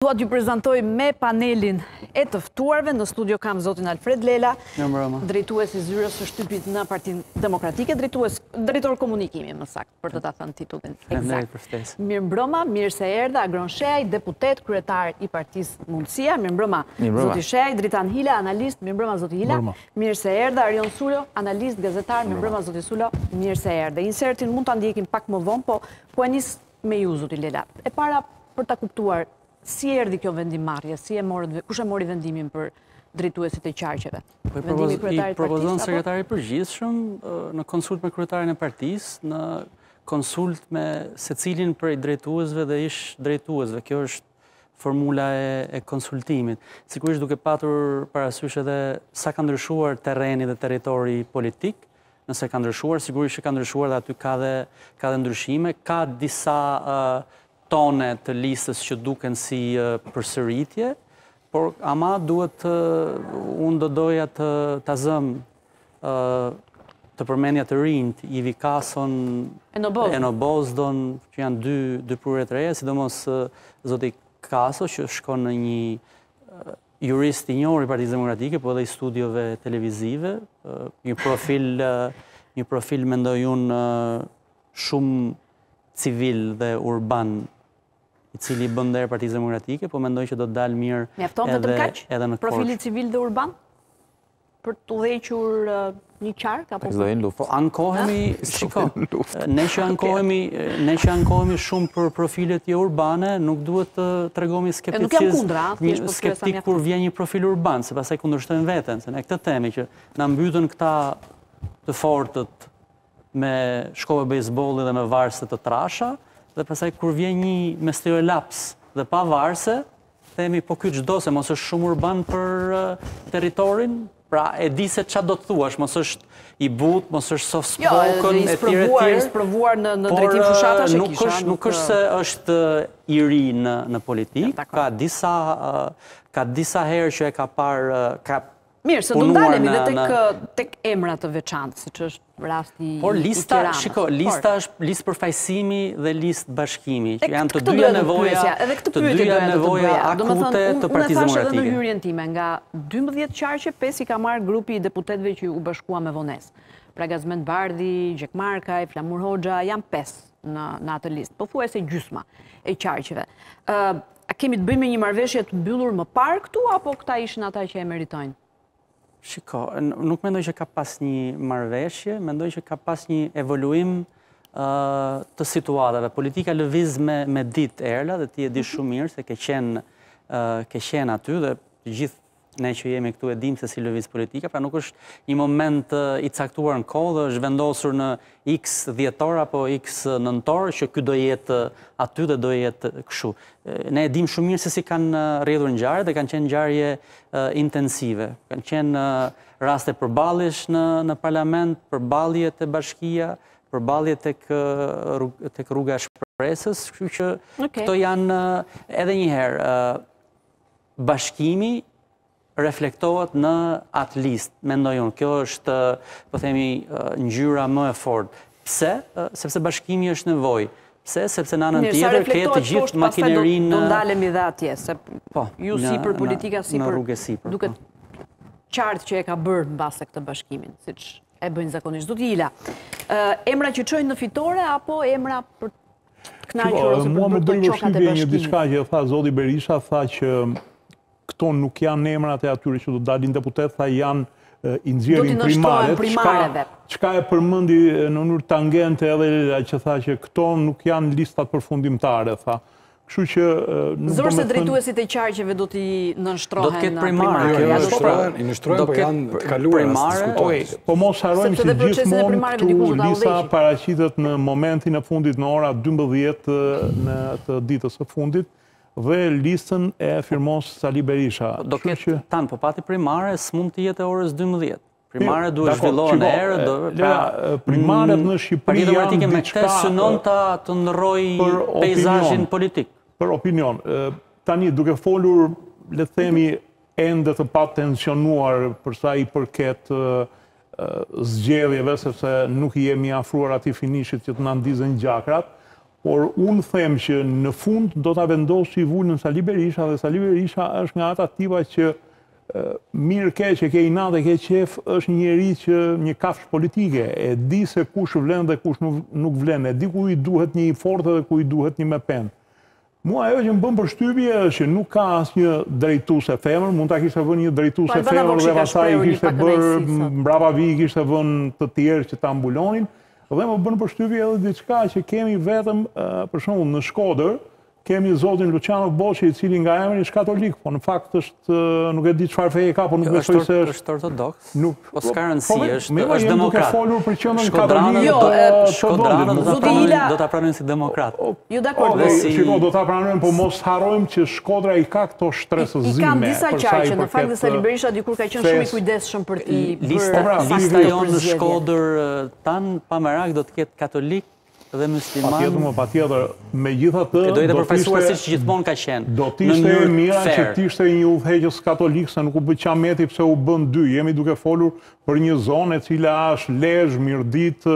Dua t'ju prezantoj me panelin e të ftuarve. Në studio kam zotin Alfred Lela, drejtues i zyrës së shtypit në Partinë Demokratike, drejtor komunikimi, më saktë, për të ta thënë titullin eksakt. Mirëmbrëma, mirë se erdha, Agron Sheaj, deputet, kryetar i Partisë Mundësia. Mirëmbrëma, zoti Sheaj, Dritan Hila, analist. Mirëmbrëma, zoti Hila. Mirë se erdha, Arion Sullo, analist, gazetar. Mirëmbrëma, zoti Sullo. Mirë se erdha. Insertin mund ta ndjekim pak më vonë, po e nis me ju, zoti Lela. E para për ta kuptuar si erdhi kjo vendimmarrje, kush e mori vendimin për drejtuesit e qarqeve? I propozon sekretari i përgjithshëm në konsult me kryetarin e partisë, në konsult me secilin prej drejtuesve dhe ish drejtuesve. Kjo është formula e konsultimit. Sigurisht duke patur parasysh edhe sa ka ndryshuar terreni dhe territori politik, nëse ka ndryshuar, sigurisht që ka ndryshuar dhe aty ka dhe ndryshime, ka disa tone të listës që duken si përsëritje, por ama duhet unë do doja të zëm të përmendja të rinjt, Ivi Kason, Eno Bozdon, që janë dy prurë të reja, sidomos zoti Kaso, që shkon në një jurist i njohur i Partisë Demokratike, po edhe i studiove televizive, një profil mendoj unë shumë civil dhe urban, i cili bën der Partisë Demokratike, po mendoj që do të dalë mirë edhe në profili civil dhe urban? Për të udhëhequr një qark apo po ankohemi, shiko, ne që ankohemi shumë për profilet jo urbane, nuk duhet të tregomi skeptik kur vjen një profil urban, se pastaj kundërshtojmë veten, se ne këtë themi që na mbytën këta të fortët me shkove bejsbolli dhe me varse të trasha, dhe pastaj kur vjen një me stereolaps dhe pa varse, themi po ky çdo se mos është shumë urban për territorin, pra e di se ç'a do të thuash, mos është i butë, mos është soft spoken, i sprovuar në drejtim fushatash e kisha. Nuk është se është i ri në politikë, ka disa herë që e ka parë mirë, se do ndalemi dhe tek emra të veçantë, siç është rasti i Tiranës. Shiko, lista është listë përfaqësimi dhe listë bashkimi, që janë të dyja nevoja akute të Partisë Demokratike. Unë thash edhe në hyrjen time, nga 12 qarqe, 5 i ka marrë grupi i deputetëve që u bashkua me vonesë. Pra Gazmend Bardhi, Gjek Markaj, Flamur Hoxha, janë 5 në atë listë, pothuajse gjysma e qarqeve. A kemi të bëjmë me një marrëveshje të mbyllur më parë këtu, apo këta ishin ata që e meritojnë? Shiko, nuk mendoj që ka pas një marrëveshje, mendoj që ka pas një evoluim të situatave. Politika lëviz me ditë erla, dhe ti e di shumë mirë se ke qenë aty, dhe gjithë ne që jemi këtu e dim se si lëviz politika, pra nuk është një moment i caktuar në kohë, dhe është vendosur në x dhjetor apo x nëntor, që ky do jetë aty dhe do jetë kështu. Ne e dim shumë mirë se si kanë rrjedhur ngjarjet dhe kanë qenë ngjarje intensive. Kanë qenë raste përballjesh në parlament, përballje te bashkia, përballje tek rruga e Shpresës, kështu që këto janë edhe një herë bashkimi reflektohet në atë listë, mendoj unë. Kjo është, po themi, ngjyra më e fortë. Pse? Sepse bashkimi është nevojë. Pse? Sepse në anën tjetër ke të gjithë makinerinë. Do ndalemi dhe atje, se ju sipër politika sipër duket qartë që e ka bërë mbase këtë bashkimin, siç e bëjnë zakonisht. Zoti Ila, emra që çojnë në fitore apo emra për kënaqur ose për të çokat e bashkimit? Një diçka që tha zoti Berisha, tha që këto nuk janë emrat e atyre që do dalin deputet, tha janë i nxjerrin primaret. Çka e përmendi në mënyrë tangente edhe që tha që këto nuk janë listat përfundimtare, tha. Kështu që zor se drejtuesit e qarqeve do t'i nënshtrohen. Do të ketë primare. I nështrohen, po janë të kaluara. Po mos harrojmë që gjithmonë këtu lista paraqitet në momentin e fundit në ora 12 në të ditës së fundit, dhe listën e firmon Sali Berisha. Do ketë tanë, po pati primare s'mund të jetë e orës 12. Primare duhet zhvillohen erë. Primaret në Shqipëri janë me këtë synon të ndroj peizazhin politik. Për opinion. Tani, duke folur, le themi, ende të pa tensionuar për sa i përket zgjedhjeve, sepse nuk jemi afruar atij finishit që të na ndizën gjakrat, por unë them që në fund do të vendosë i vullën Sali Berisha, dhe Sali Berisha është nga ata tipa që mirë keq e ke inat e ke qef, është njeri që një kafshë politike, e di se kush vlen dhe kush nuk vlen, e di ku i duhet një i fortë dhe ku i duhet një me pen. Mua ajo që më bën përshtypje është që nuk ka asnjë drejtuese femër, mund ta kishte vënë një drejtuese femër dhe pastaj i kishte bërë mbrapa vi kishte vënë të tjerë që ta mbulonin, dhe më bën përshtypje edhe diçka që kemi vetëm për shembull në Shkodër, kemi zotin Luciano Boqi, i cili nga emri është katolik, po në fakt është nuk e di çfarë feje ka, po nuk besoj se është ortodoks. Po s'ka rëndësi, është demokrat. Folur për qendrën katolike. Shkodranët do ta pranojnë si demokrat. Jo, dakord. Shiko, do ta pranojnë, po mos harrojmë që Shkodra i ka këto shtresëzime. I kam disa qarqe, në fakt dhe Sali Berisha dikur ka qenë shumë i kujdesshëm për t'i bërë lista jonë në Shkodër tan pa merak do të ketë katolik dhe musliman. Patjetër, megjithatë do të përfaqësuar siç gjithmonë ka qenë. Do të ishte e mira që të ishte një udhëheqës katolik, se nuk u bë qameti pse u bën dy. Jemi duke folur për një zonë e cila është Lezhë, Mirdit,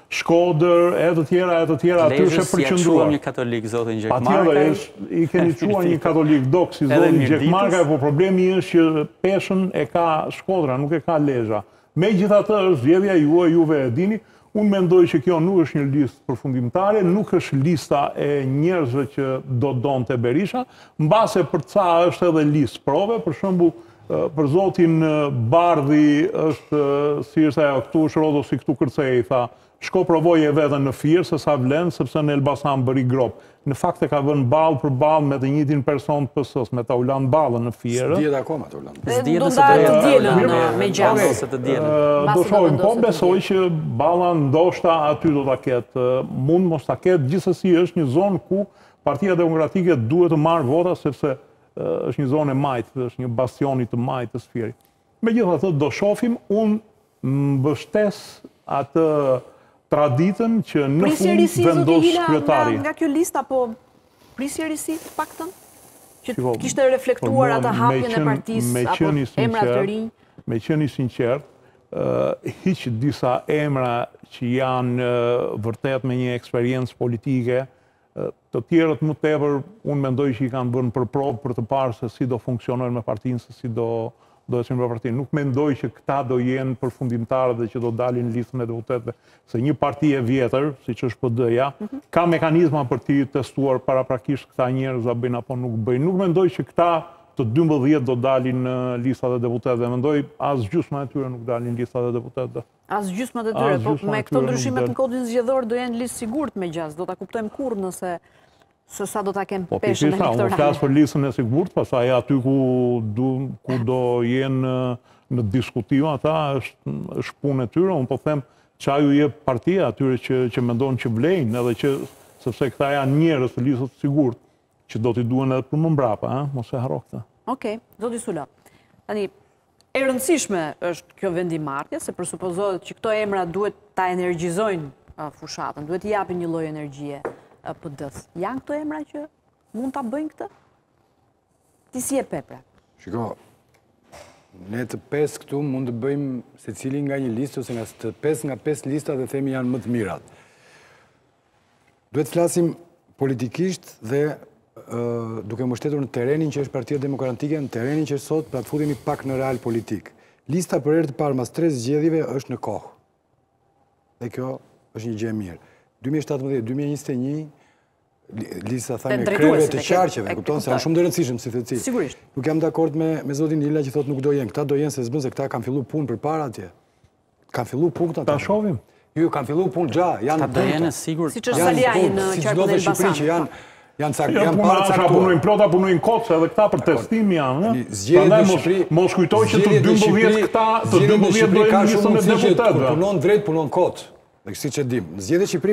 Shkodër, e të tjera aty është përqendruar. Një katolik zotin Gjekmarka. Patjetër, i keni quar një katolik dok si zotin Gjekmarka, po problemi është që peshën e ka Shkodra, nuk e ka Lezhë. Megjithatë, është zgjedhja juve e dini. Unë mendoj që kjo nuk është një listë përfundimtare, nuk është lista e njerëzve që do donte Berisha, mbase për ca është edhe listë prove, për shembull, për zotin Bardhi është, si është ajo, këtu është Rodo si këtu kërcej, tha, shko provoje vetën në Firë, se sa vlen, sepse në Elbasan bëri grop. Në fakt e ka vënë ballë për ballë me të njëjtin person të PS-s, me ta ulan ballën në Firë. S'dihet akoma të ulan. Do ta të dielën me gjatë ose të dielën. Do shohim, po besoj që balla ndoshta aty do ta ketë, mund mos ta ketë, gjithsesi është një zonë ku Partia Demokratike duhet të marrë vota sepse është një zonë e majtë, është një bastion i të majtë të Firit. Megjithatë do shohim, unë mbështes atë traditën që në fund vendos kryetari. Nga kjo lista, po prisje risi të paktën? Që kishte reflektuar atë hapjen e partisë, apo emrat të rinj? Me qenë i sinqert, hiq disa emra që janë vërtet me një eksperiencë politike, të tjerët më tepër, unë mendoj që i kanë bërë për provë për të parë se si do funksionojnë me partinë, se si do e qenë për partinë. Nuk mendoj që këta do jenë përfundimtarë dhe që do dalin listën e deputetëve, se një parti e vjetër, si që është PD-ja, ka mekanizma për t'i testuar paraprakisht këta njerëz a bëjnë apo nuk bëjnë. Nuk mendoj që këta të 12 do dalin në listat e deputetëve. Mendoj as gjysma e tyre nuk dalin në listat e deputetëve. As gjysma e tyre, po me këto ndryshimet në kodin zgjedhor do jenë listë sigurt me gjaz, do ta kuptojmë kurrë nëse se sa do ta kem peshën elektorale. Unë flas për listën e sigurt, pastaj aty ku do jenë në diskutim ata është punë e tyre. Unë po them çfarë ju jep partia atyre që mendon që vlejnë, edhe që sepse këta janë njerëz të listës të sigurt që do t'i duhen edhe për më mbrapa, mos e harro këtë. Okej, zoti Sula. Tani e rëndësishme është kjo vendimarrje, se presupozohet që këto emra duhet ta energjizojnë fushatën, duhet t'i japin një lloj energjie PD-s. Janë këto emra që mund ta bëjnë këtë? Ti si e pepra? Shiko, ne të 5 këtu mund të bëjmë secili nga një listë ose nga 5 nga 5 lista dhe themi janë më të mirat. Duhet të flasim politikisht dhe duke mbështetur në terenin që është Partia Demokratike, në terenin që sot pra të futemi pak në real politik. Lista për herë të parë mas 3 zgjedhjeve është në kohë. Dhe kjo është një gjë e mirë. 2017-2021 lista thajme kreve të qarqeve, kupton se janë shumë të rëndësishëm si theci. Sigurisht. Nuk jam dakord me zotin Ila që thotë nuk do jenë. Këta do jenë se s'bën se këta kanë fillu punë përpara atje. Kanë fillu punë këta. Ta shohim. Jo, kanë fillu punë gja, janë do jenë sigurt. Siç është Saliani në qarkun e Elbasanit. Janë punojnë plota, punojnë kocë, edhe këta për testim janë. Mos kujtoj që të 12 këta, të 12 do jenë njësën e deputetëve. Punon drejt, punon kocë. Dhe kësi që dim. Në zgjedhjet e Shqipërisë